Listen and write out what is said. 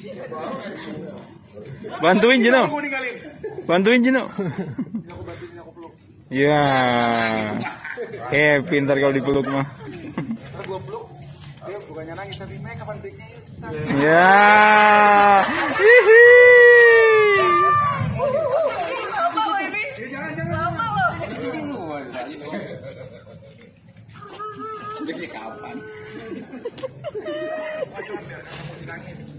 Bantuin Gino. Bantuin Gino. Ya. Pintar kalau dipeluk mah. Gua peluk. Dia bukannya nangis tapi kapan breaknya? Ya. Jadi kapan?